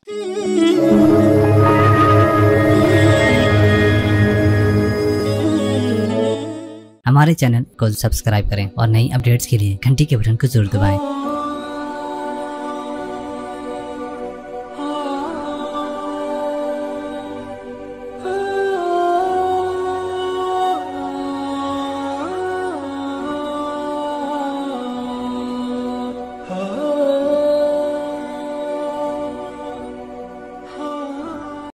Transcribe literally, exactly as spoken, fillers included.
हमारे चैनल को सब्सक्राइब करें और नई अपडेट्स के लिए घंटी के बटन को जरूर दबाएं।